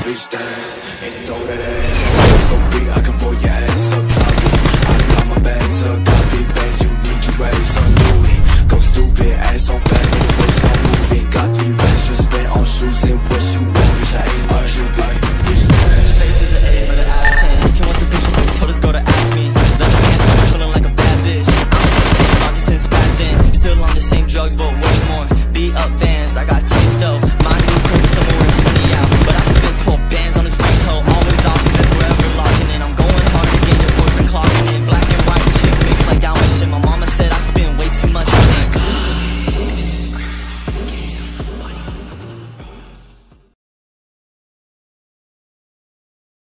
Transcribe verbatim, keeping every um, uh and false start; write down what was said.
bitch dance. And throw that ass so big I can roll your